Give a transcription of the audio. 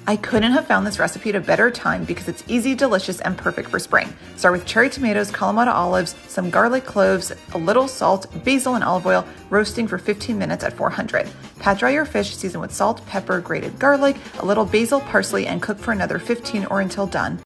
I couldn't have found this recipe at a better time because it's easy, delicious, and perfect for spring. Start with cherry tomatoes, Kalamata olives, some garlic cloves, a little salt, basil, and olive oil, roasting for 15 minutes at 400. Pat dry your fish, season with salt, pepper, grated garlic, a little basil, parsley, and cook for another 15 or until done.